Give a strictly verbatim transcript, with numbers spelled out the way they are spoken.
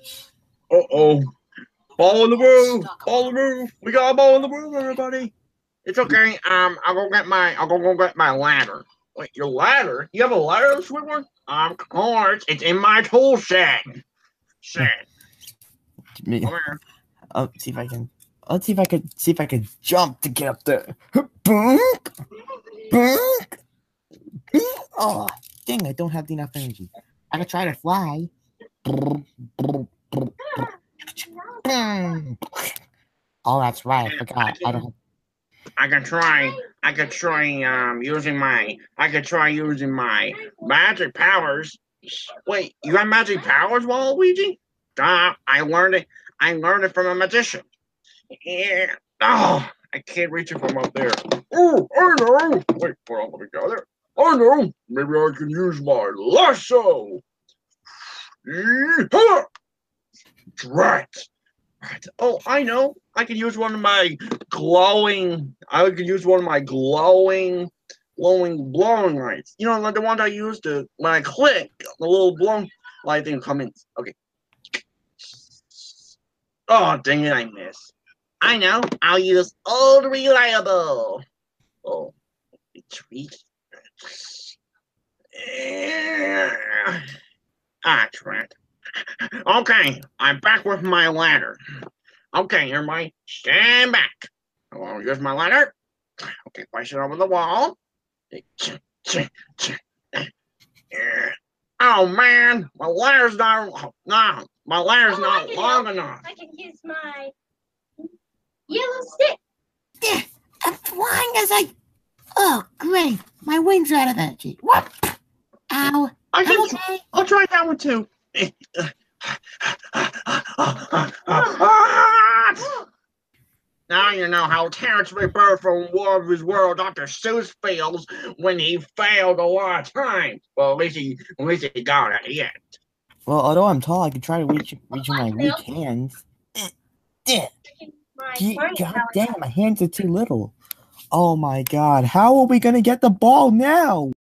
Uh-oh. Ball in the roof. Ball in the roof. We got a ball in the roof, everybody. It's okay. Um, I'll go get my I'll go, go get my ladder. Wait, your ladder? You have a ladder, Squidward? Um, of course. It's in my tool shed. Shed. Me. Come here. I'll see if I can. Let's see if I could see if I could jump to get up there. Oh, dang! I don't have enough energy. I could try to fly. Oh, that's right. I forgot. I don't. I can try. I could try um using my. I could try using my magic powers. Wait, you have magic powers, Waluigi? Uh, I learned it. I learned it from a magician. Yeah. Oh, I can't reach it from up there. Oh, I know. Wait, hold on, let me go there. I know. Maybe I can use my lasso. Yeehaw! Right. Right. Oh, I know. I can use one of my glowing. I could use one of my glowing, glowing blowing lights. You know, like the ones I used to when I click the little blowing light thing come in. Okay. Oh, dang it! I missed. I know. I'll use old reliable. Oh, retreat. Ah, crap. Okay, I'm back with my ladder. Okay, everybody, stand back. I want to use my ladder. Okay, place it over the wall. Oh man, my ladder's not. No, my ladder's oh, not long help. enough. I can use my yellow stick. Yeah, I'm flying as I. Oh, great! My wings are out of energy. What? Ow! I can. Okay. I'll try that one too. Now you know how Terrence McBird from War of His World, Doctor Seuss, feels when he failed a lot of times. Well, at least he, at least he got it yet. Well, although I'm tall, I can try to reach reach my weak hands. God damn, my hands are too little. Oh my god, how are we gonna get the ball now?